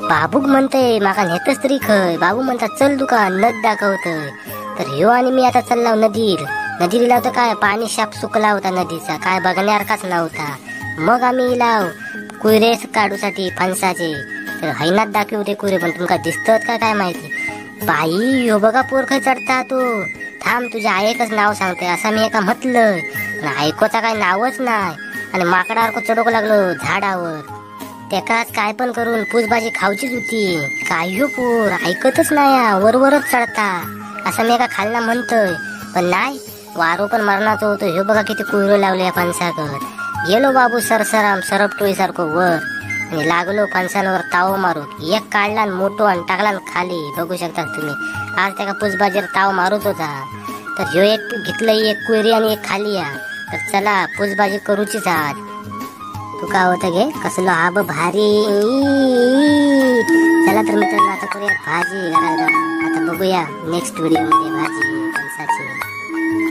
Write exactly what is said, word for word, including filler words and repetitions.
बाबूक म्हणतय माका नेतच तरी खय. बाबू म्हणता चल तुका नद दाखवतय. तर ह्यो आणि मी आता चाललाव नदीर. नदीर लावतं काय पाणी शाप सुकला होता नदीचा, काय बघण्यासारखाच नव्हता. मग आम्ही लाव कुयरे काढूसाठी फणसाचे. तर हैनात दाखवते कुयरे, पण तुमका दिसतात का काय माहिती. बाई ह्यो बघा पोरख चढता तो. थांब तुझ्या आईकच नाव सांगते असं मी एका म्हटलंय, पण ऐकोचा काय नावच नाही. आणि माकडासारखं चढोक लागलो झाडावर. त्याकाच काय पण करून पूसबाजी खाऊचीच होती. काय ह्यो पोर ऐकतच नाही, वरवरच चढता असं मी एका खालना म्हणतोय. पण नाही, वारो पण मरणाचं होतो. ह्यो बघा किती कुयरो लावले फणसाकर. गेलो बाबू सरसराम सरपटोळी सारखं वर आणि लागलो फणसांवर ताव मारू. एक काढला मोठो आणि टाकला खाली. बघू शकता तुम्ही, आज त्या पूसबाजीवर ताव मारूच होता. तर ह्यो एक घेतलं एक कुयरी आणि एक खाली या. तर चला पूसबाजी करूचीच आज. तू काय होतं घे कसलं आब भारी. चला तर मित्रांनो आता करूया भाजी. आता बघूया नेक्स्ट व्हिडिओ मध्ये भाजी फणसाची.